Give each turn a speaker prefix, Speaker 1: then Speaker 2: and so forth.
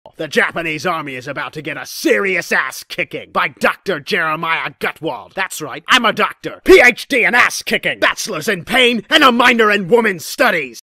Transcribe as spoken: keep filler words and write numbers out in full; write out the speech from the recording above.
Speaker 1: The Japanese army is about to get a serious ass-kicking by Doctor Jeremiah Gottwald. That's right, I'm a doctor. P H D in ass-kicking, bachelor's in pain, and a minor in women's studies.